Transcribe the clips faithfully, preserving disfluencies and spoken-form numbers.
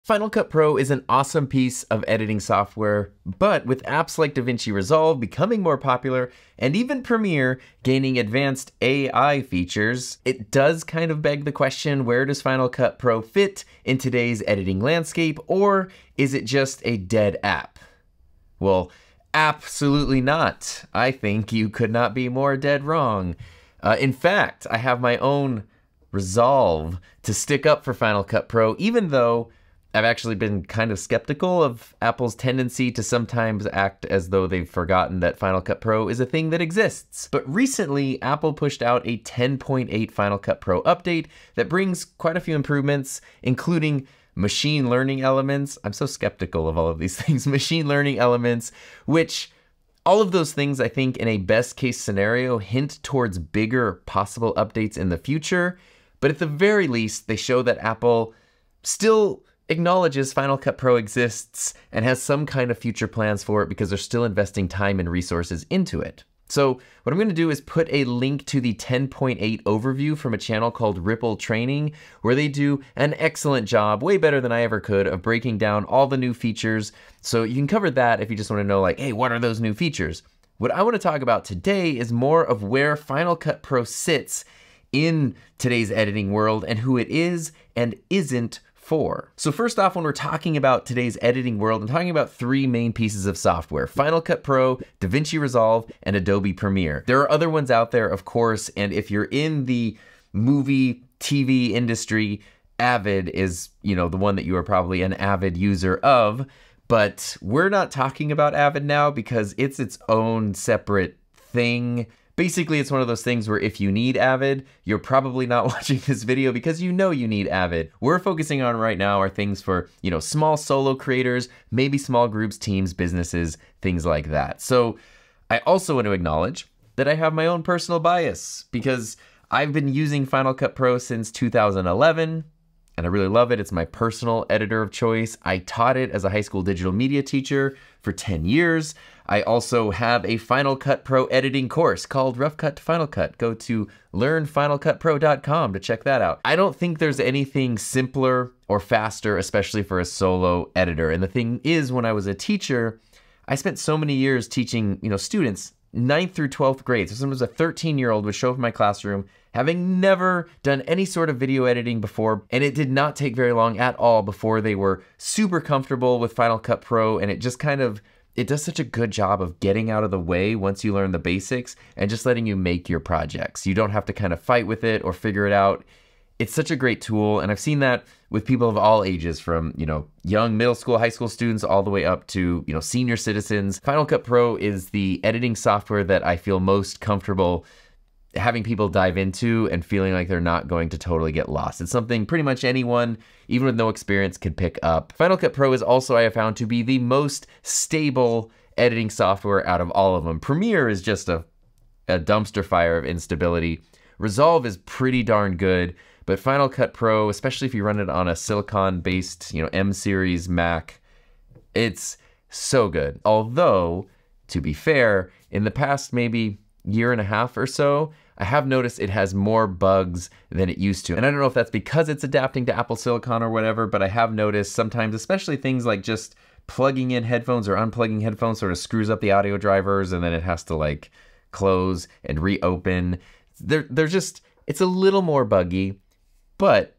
Final Cut Pro is an awesome piece of editing software, but with apps like Davinci Resolve becoming more popular and even Premiere gaining advanced A I features, it does kind of beg the question, where does Final Cut Pro fit in today's editing landscape, or is it just a dead app? Well, absolutely not. I think you could not be more dead wrong. Uh, in fact, I have my own resolve to stick up for Final Cut Pro, even though I've actually been kind of skeptical of Apple's tendency to sometimes act as though they've forgotten that Final Cut Pro is a thing that exists. But recently, Apple pushed out a ten point eight Final Cut Pro update that brings quite a few improvements, including machine learning elements. I'm so skeptical of all of these things. Machine learning elements, which all of those things, I think, in a best case scenario, hint towards bigger possible updates in the future. But at the very least, they show that Apple still acknowledges Final Cut Pro exists and has some kind of future plans for it because they're still investing time and resources into it. So what I'm going to do is put a link to the ten point eight overview from a channel called Ripple Training, where they do an excellent job, way better than I ever could, of breaking down all the new features. So you can cover that if you just want to know, like, hey, what are those new features? What I want to talk about today is more of where Final Cut Pro sits in today's editing world and who it is and isn't for. So first off, when we're talking about today's editing world, I'm talking about three main pieces of software: Final Cut Pro, Davinci Resolve, and Adobe Premiere. There are other ones out there, of course, and if you're in the movie, T V industry, Avid is, you know, the one that you are probably an avid user of, but we're not talking about Avid now because it's its own separate thing. Basically, it's one of those things where if you need Avid, you're probably not watching this video because you know you need Avid. We're focusing on right now are things for, you know, small solo creators, maybe small groups, teams, businesses, things like that. So I also want to acknowledge that I have my own personal bias because I've been using Final Cut Pro since two thousand eleven. And I really love it. It's my personal editor of choice. I taught it as a high school digital media teacher for ten years. I also have a Final Cut Pro editing course called Rough Cut to Final Cut. Go to learn final cut pro dot com to check that out. I don't think there's anything simpler or faster, especially for a solo editor. And the thing is, when I was a teacher, I spent so many years teaching, you know, students ninth through twelfth grade. So sometimes a thirteen year old would show up in my classroom having never done any sort of video editing before, and it did not take very long at all before they were super comfortable with Final Cut Pro, and it just kind of, it does such a good job of getting out of the way once you learn the basics and just letting you make your projects. You don't have to kind of fight with it or figure it out. It's such a great tool, and I've seen that with people of all ages, from, you know, young middle school, high school students, all the way up to, you know, senior citizens. Final Cut Pro is the editing software that I feel most comfortable having people dive into and feeling like they're not going to totally get lost. It's something pretty much anyone, even with no experience, could pick up. Final Cut Pro is also, I have found, to be the most stable editing software out of all of them. Premiere is just a, a dumpster fire of instability. Resolve is pretty darn good, but Final Cut Pro, especially if you run it on a silicon-based, you know, M series Mac, it's so good. Although, to be fair, in the past maybe year and a half or so, I have noticed it has more bugs than it used to. And I don't know if that's because it's adapting to Apple Silicon or whatever, but I have noticed sometimes, especially things like just plugging in headphones or unplugging headphones sort of screws up the audio drivers, and then it has to like close and reopen. They're, they're just, it's a little more buggy, but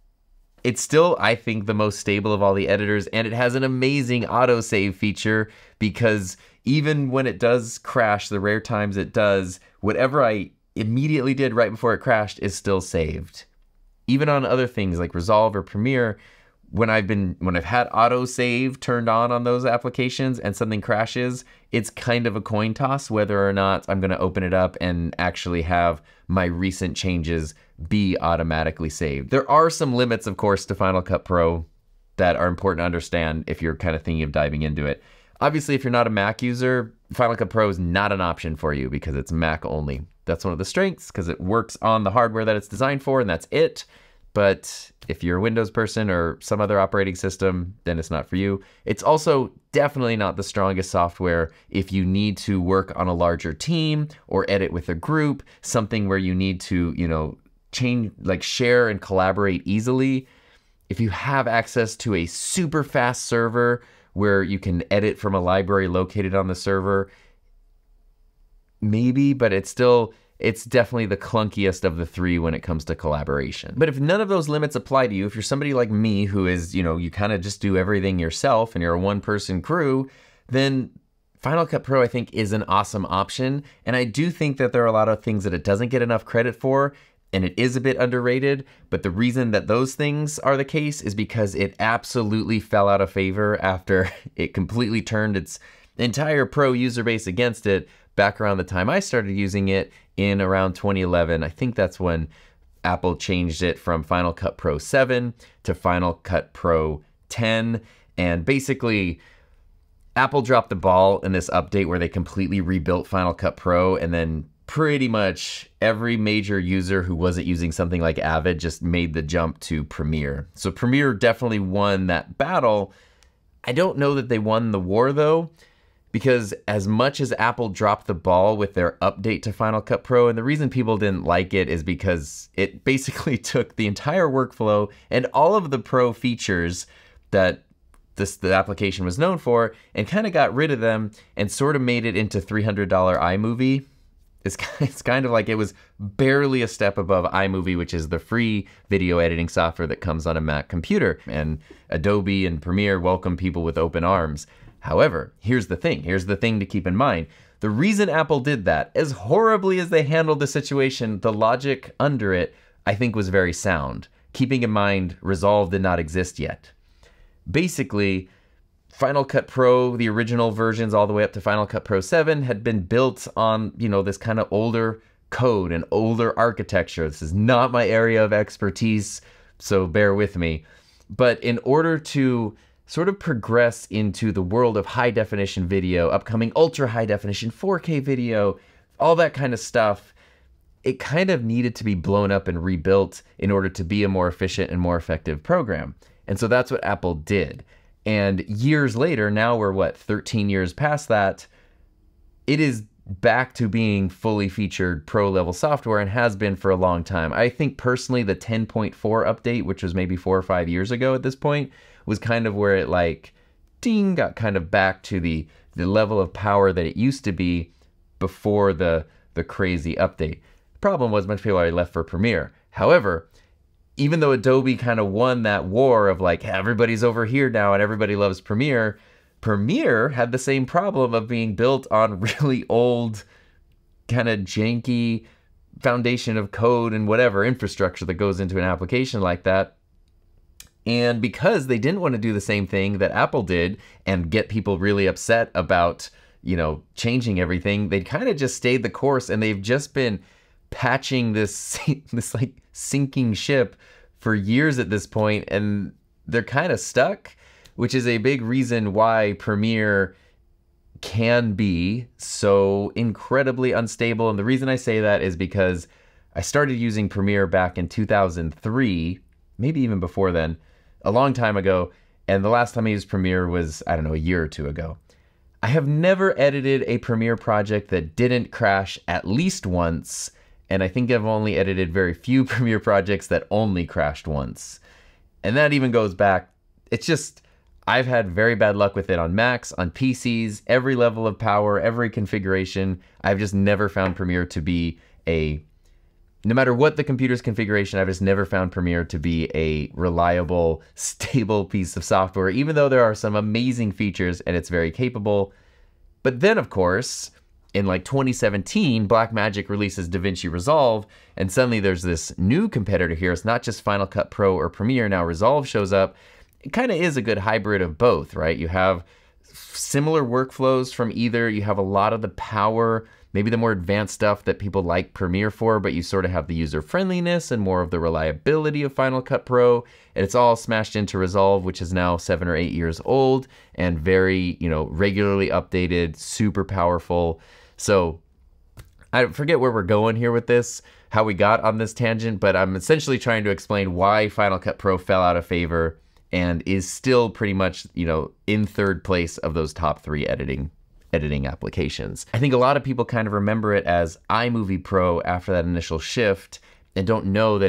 it's still, I think, the most stable of all the editors, and it has an amazing autosave feature because even when it does crash, the rare times it does, whatever I immediately did right before it crashed is still saved. Even on other things like Resolve or Premiere, when I've been when I've had autosave turned on on those applications and something crashes, it's kind of a coin toss whether or not I'm going to open it up and actually have my recent changes be automatically saved. There are some limits, of course, to Final Cut Pro that are important to understand if you're kind of thinking of diving into it. Obviously, if you're not a Mac user, Final Cut Pro is not an option for you because it's Mac only. That's one of the strengths because it works on the hardware that it's designed for, and that's it. But if you're a Windows person or some other operating system, then it's not for you. It's also definitely not the strongest software if you need to work on a larger team or edit with a group, something where you need to, you know, change, like share and collaborate easily. If you have access to a super fast server where you can edit from a library located on the server, maybe, but it's still, it's definitely the clunkiest of the three when it comes to collaboration. But if none of those limits apply to you, if you're somebody like me who is, you know, you kind of just do everything yourself and you're a one-person crew, then Final Cut Pro, I think, is an awesome option. And I do think that there are a lot of things that it doesn't get enough credit for, and it is a bit underrated. But the reason that those things are the case is because it absolutely fell out of favor after it completely turned its entire pro user base against it back around the time I started using it in around twenty eleven. I think that's when Apple changed it from Final Cut Pro seven to Final Cut Pro ten. And basically, Apple dropped the ball in this update where they completely rebuilt Final Cut Pro, and then pretty much every major user who wasn't using something like Avid just made the jump to Premiere. So Premiere definitely won that battle. I don't know that they won the war though, because as much as Apple dropped the ball with their update to Final Cut Pro, and the reason people didn't like it is because it basically took the entire workflow and all of the pro features that this the application was known for and kind of got rid of them and sort of made it into three hundred dollar iMovie. It's, it's kind of like it was barely a step above iMovie, which is the free video editing software that comes on a Mac computer. And Adobe and Premiere welcome people with open arms. However, here's the thing. Here's the thing to keep in mind. The reason Apple did that, as horribly as they handled the situation, the logic under it, I think was very sound. Keeping in mind, Resolve did not exist yet. Basically, Final Cut Pro, the original versions all the way up to Final Cut Pro seven, had been built on, you know, this kind of older code and older architecture. This is not my area of expertise, so bear with me. But in order to sort of progress into the world of high definition video, upcoming ultra high definition four K video, all that kind of stuff, it kind of needed to be blown up and rebuilt in order to be a more efficient and more effective program. And so that's what Apple did. And years later, now we're what, thirteen years past that, it is back to being fully featured pro level software and has been for a long time. I think personally the ten point four update, which was maybe four or five years ago at this point, was kind of where it like, ding, got kind of back to the, the level of power that it used to be before the, the crazy update. The problem was much people already left for Premiere. However, even though Adobe kind of won that war of like, everybody's over here now and everybody loves Premiere, Premiere had the same problem of being built on really old, kind of janky foundation of code and whatever infrastructure that goes into an application like that. And because they didn't want to do the same thing that Apple did and get people really upset about, you know, changing everything, they kind of just stayed the course, and they've just been patching this, this like sinking ship for years at this point, and they're kind of stuck, which is a big reason why Premiere can be so incredibly unstable. And the reason I say that is because I started using Premiere back in two thousand three, maybe even before then, a long time ago, and the last time I used Premiere was, I don't know, a year or two ago. I have never edited a Premiere project that didn't crash at least once, and I think I've only edited very few Premiere projects that only crashed once. And that even goes back, it's just, I've had very bad luck with it on Macs, on P Cs, every level of power, every configuration. I've just never found Premiere to be a, no matter what the computer's configuration, I've just never found Premiere to be a reliable, stable piece of software, even though there are some amazing features and it's very capable. But then, of course, in like twenty seventeen, Blackmagic releases Davinci Resolve, and suddenly there's this new competitor here. It's not just Final Cut Pro or Premiere, now Resolve shows up. It kind of is a good hybrid of both, right? You have similar workflows from either, you have a lot of the power, maybe the more advanced stuff that people like Premiere for, but you sort of have the user friendliness and more of the reliability of Final Cut Pro. And it's all smashed into Resolve, which is now seven or eight years old and very, you know, regularly updated, super powerful. So I forget where we're going here with this, how we got on this tangent, but I'm essentially trying to explain why Final Cut Pro fell out of favor and is still pretty much, you know, in third place of those top three editing editing applications. I think a lot of people kind of remember it as iMovie Pro after that initial shift and don't know that it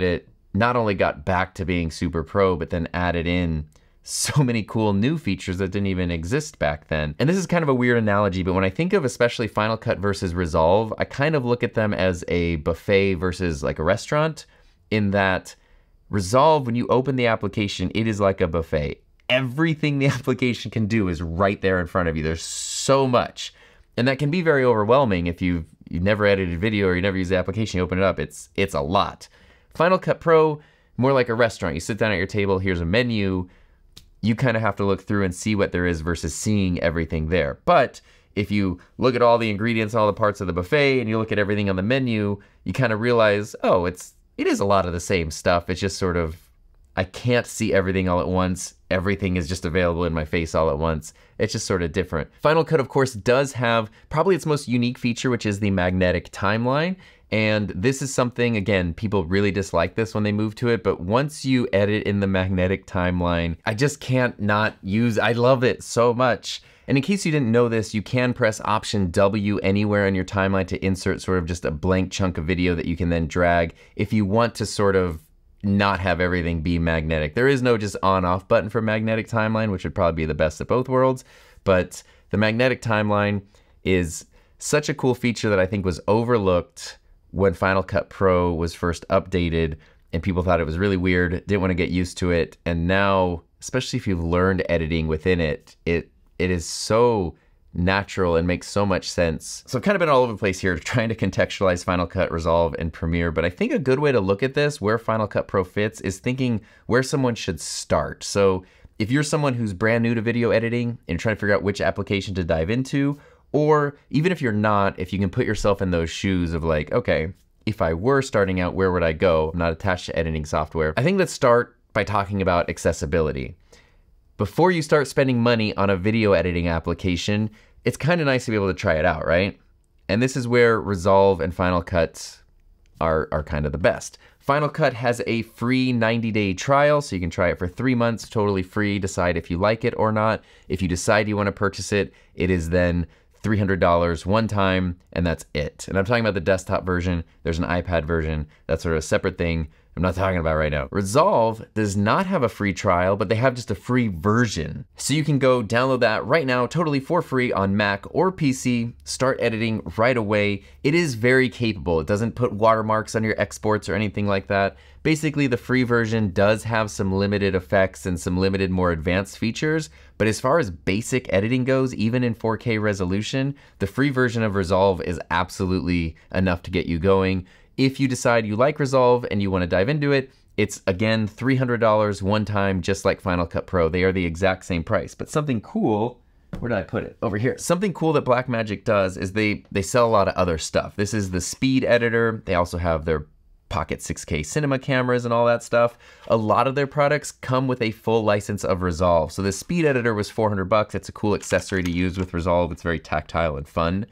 not only got back to being super pro, but then added in so many cool new features that didn't even exist back then. And this is kind of a weird analogy, but when I think of especially Final Cut versus Resolve, I kind of look at them as a buffet versus like a restaurant, in that Resolve, when you open the application, it is like a buffet. Everything the application can do is right there in front of you. There's so much. And that can be very overwhelming if you've, you've never edited video or you never used the application, you open it up, it's, it's a lot. Final Cut Pro, more like a restaurant. You sit down at your table, here's a menu, you kind of have to look through and see what there is versus seeing everything there. But if you look at all the ingredients, all the parts of the buffet, and you look at everything on the menu, you kind of realize, oh, it's it is a lot of the same stuff. It's just sort of, I can't see everything all at once. Everything is just available in my face all at once. It's just sort of different. Final Cut, of course, does have probably its most unique feature, which is the magnetic timeline. And this is something, again, people really dislike this when they move to it, but once you edit in the magnetic timeline, I just can't not use, I love it so much. And in case you didn't know this, you can press Option W anywhere on your timeline to insert sort of just a blank chunk of video that you can then drag if you want to sort of not have everything be magnetic. There is no just on-off button for magnetic timeline, which would probably be the best of both worlds, but the magnetic timeline is such a cool feature that I think was overlooked when Final Cut Pro was first updated, and people thought it was really weird, didn't want to get used to it, and now, especially if you've learned editing within it, it it is so natural and makes so much sense. So I've kind of been all over the place here trying to contextualize Final Cut, Resolve, and Premiere, but I think a good way to look at this, where Final Cut Pro fits, is thinking where someone should start. So if you're someone who's brand new to video editing and you're trying to figure out which application to dive into, or even if you're not, if you can put yourself in those shoes of like, okay, if I were starting out, where would I go? I'm not attached to editing software. I think let's start by talking about accessibility. Before you start spending money on a video editing application, it's kind of nice to be able to try it out, right? And this is where Resolve and Final Cut are, are kind of the best. Final Cut has a free ninety day trial, so you can try it for three months, totally free, decide if you like it or not. If you decide you want to purchase it, it is then three hundred dollars one time, and that's it. And I'm talking about the desktop version. There's an iPad version. That's sort of a separate thing I'm not talking about right now. Resolve does not have a free trial, but they have just a free version. So you can go download that right now, totally for free on Mac or P C, start editing right away. It is very capable. It doesn't put watermarks on your exports or anything like that. Basically, the free version does have some limited effects and some limited more advanced features, but as far as basic editing goes, even in four K resolution, the free version of Resolve is absolutely enough to get you going. If you decide you like Resolve and you want to dive into it, it's again three hundred dollars one time, just like Final Cut Pro. They are the exact same price. But something cool, where did I put it? Over here. Something cool that Blackmagic does is they, they sell a lot of other stuff. This is the Speed Editor. They also have their Pocket six K cinema cameras and all that stuff. A lot of their products come with a full license of Resolve. So the Speed Editor was four hundred bucks. It's a cool accessory to use with Resolve. It's very tactile and fun.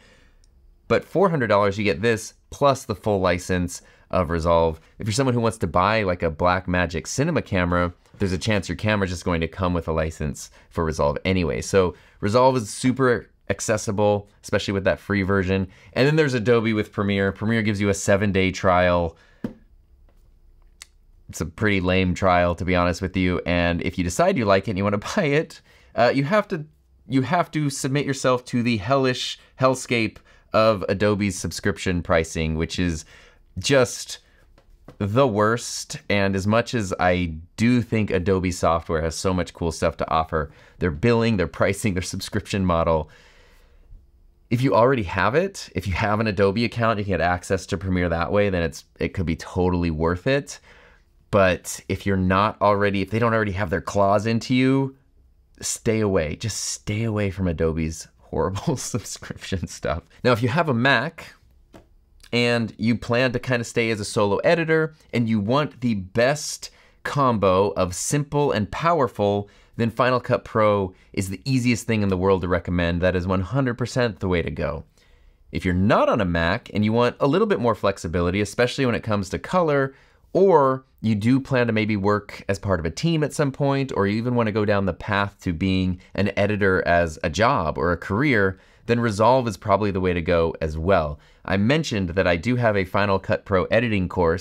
But four hundred dollars, you get this plus the full license of Resolve. If you're someone who wants to buy like a Blackmagic cinema camera, there's a chance your camera's just going to come with a license for Resolve anyway. So Resolve is super accessible, especially with that free version. And then there's Adobe with Premiere. Premiere gives you a seven day trial. It's a pretty lame trial, to be honest with you. And if you decide you like it and you want to buy it, uh, you have to you have to submit yourself to the hellish hellscape of Adobe's subscription pricing, which is just the worst. And as much as I do think Adobe software has so much cool stuff to offer, their billing, their pricing, their subscription model, if you already have it, if you have an Adobe account, you can get access to Premiere that way, then it's it could be totally worth it. But if you're not already, if they don't already have their claws into you, stay away. Just stay away from Adobe's horrible subscription stuff. Now, if you have a Mac and you plan to kind of stay as a solo editor and you want the best combo of simple and powerful, then Final Cut Pro is the easiest thing in the world to recommend. That is one hundred percent the way to go. If you're not on a Mac and you want a little bit more flexibility, especially when it comes to color, or you do plan to maybe work as part of a team at some point, or you even want to go down the path to being an editor as a job or a career, then Resolve is probably the way to go as well. I mentioned that I do have a Final Cut Pro editing course,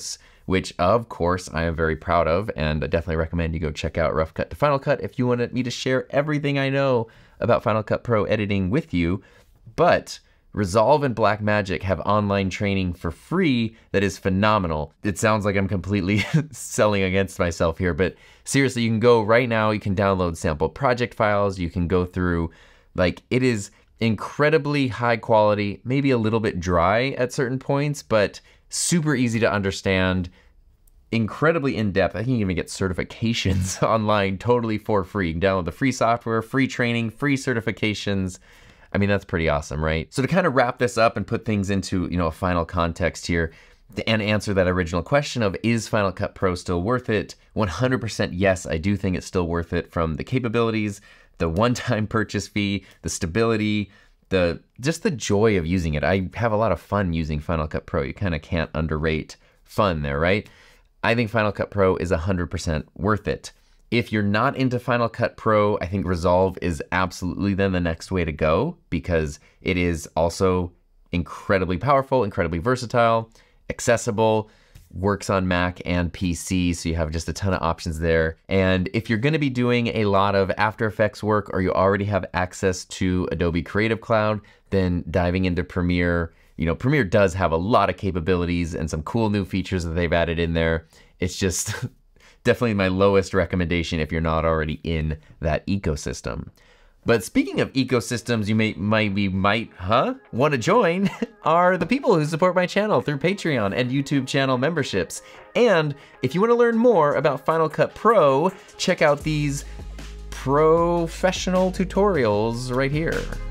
which of course I am very proud of, and I definitely recommend you go check out Rough Cut to Final Cut if you wanted me to share everything I know about Final Cut Pro editing with you. But Resolve and Blackmagic have online training for free that is phenomenal. It sounds like I'm completely selling against myself here, but seriously, you can go right now, you can download sample project files, you can go through, like, it is incredibly high quality, maybe a little bit dry at certain points, but super easy to understand, incredibly in-depth. I think you can even get certifications online totally for free. You can download the free software, free training, free certifications. I mean, that's pretty awesome, right? So to kind of wrap this up and put things into, you know, a final context here, and answer that original question of, is Final Cut Pro still worth it? one hundred percent yes, I do think it's still worth it, from the capabilities, the one-time purchase fee, the stability, the just the joy of using it. I have a lot of fun using Final Cut Pro. You kind of can't underrate fun there, right? I think Final Cut Pro is one hundred percent worth it. If you're not into Final Cut Pro, I think Resolve is absolutely then the next way to go, because it is also incredibly powerful, incredibly versatile, accessible, works on Mac and P C, so you have just a ton of options there. And if you're gonna be doing a lot of After Effects work, or you already have access to Adobe Creative Cloud, then diving into Premiere, you know, Premiere does have a lot of capabilities and some cool new features that they've added in there. It's just definitely my lowest recommendation if you're not already in that ecosystem. But speaking of ecosystems you may, might, be, might, huh, want to join are the people who support my channel through Patreon and YouTube channel memberships. And if you want to learn more about Final Cut Pro, check out these professional tutorials right here.